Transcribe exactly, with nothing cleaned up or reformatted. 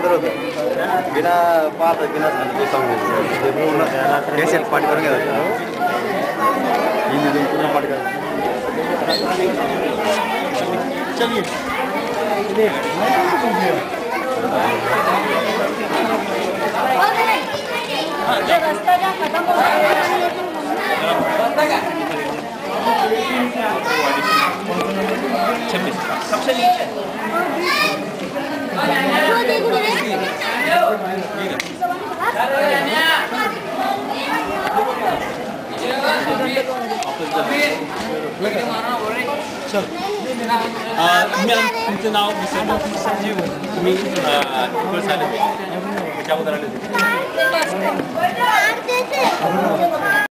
सुंदर होतं बिना पाहता बिना सांगतो सांगू ते पूर्ण कॅसेट पाठ करून घ्यायचं हिंदीतून पूर्ण पाठ करायचं चलिए रास्ता जहाँ खत्म हो गया छब्बीस सबसे नीचे तुमचं नाव संजीव तुम्ही इकडे चालेल त्याच्याबद्दल आले होते